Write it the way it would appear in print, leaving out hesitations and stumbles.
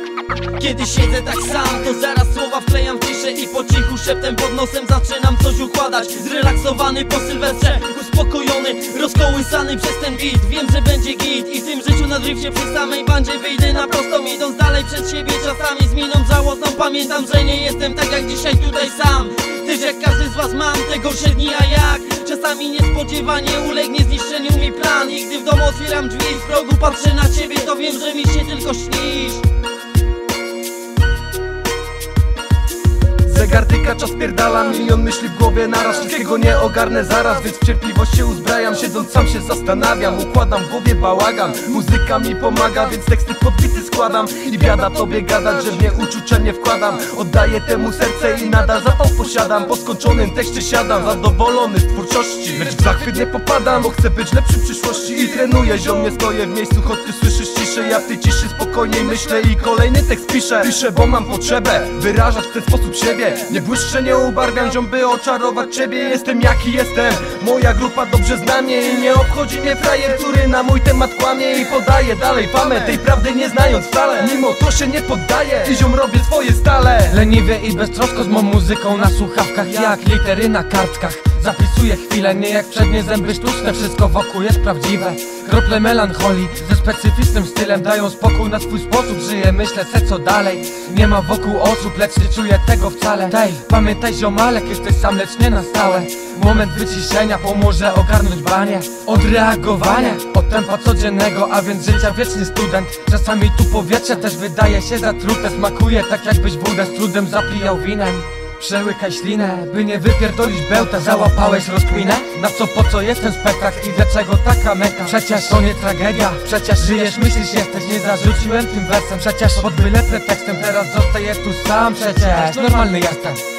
Kiedy siedzę tak sam, to zaraz słowa wklejam w ciszę i po cichu szeptem pod nosem zaczynam coś układać. Zrelaksowany po sylwestrze, uspokojony, rozkołysany przez ten beat. Wiem, że będzie git i w tym życiu na drifcie przy samej bandzie wyjdę na prostą, idąc dalej przed siebie czasami z miną żałosną. Pamiętam, że nie jestem tak jak dzisiaj tutaj sam. Też jak każdy z was mam te gorsze dni, a jak czasami niespodziewanie ulegnie zniszczeniu mi plan. I gdy w domu otwieram drzwi i w progu patrzę na ciebie, to wiem, że mi się tylko śnisz. Zegar tyka, czas pierdala, milion myśli w głowie naraz. Wszystkiego nie ogarnę zaraz, więc w cierpliwość się uzbrajam. Siedząc sam się zastanawiam, układam w głowie bałagan. Muzyka mi pomaga, więc teksty podbity składam. I biada tobie gadać, że w nie uczucia nie wkładam. Oddaję temu serce i nadal zapał posiadam. Po skończonym tekście siadam, zadowolony z twórczości. Lecz w zachwyt nie popadam, bo chcę być lepszy w przyszłości. I trenuję, ziom, nie stoję w miejscu, choć ty słyszysz ciszę. Ja w tej ciszy spokojniej myślę i kolejny tekst piszę. Piszę, bo mam potrzebę wyrażać w ten sposób siebie. Nie błyszczę, nie ubarwiam, ziom, by oczarować ciebie. Jestem jaki jestem, moja grupa dobrze zna mnie. I nie obchodzi mnie frajer, który na mój temat kłamie i podaje dalej famę, tej prawdy nie znając wcale. Mimo to się nie poddaję i ziom, robię swoje stale. Leniwie i beztrosko z mą muzyką na słuchawkach, jak litery na kartkach. Zapisuję chwilę, nie jak przednie zęby sztuczne. Wszystko wokół jest prawdziwe. Krople melancholii ze specyficznym stylem dają spokój na swój sposób. Żyję, myślę se co dalej. Nie ma wokół osób, lecz nie czuję tego wcale. Pamiętaj ziomalek, jesteś sam, lecz nie na stałe. Moment wyciszenia pomoże ogarnąć banie. Od reagowania, od tempa codziennego, a więc życia wieczny student. Czasami tu powietrze też wydaje się zatrute. Smakuje tak jakbyś wódę z trudem zapijał winem. Przełykaj ślinę, by nie wypierdolić bełta. Załapałeś rozkminę? Na co, po co jest ten spektakl i dlaczego taka meka? Przecież to nie tragedia, przecież żyjesz, myślisz, jesteś. Nie zarzuciłem tym wersem, przecież pod byle pretekstem teraz zostaję tu sam. Przecież normalny jestem.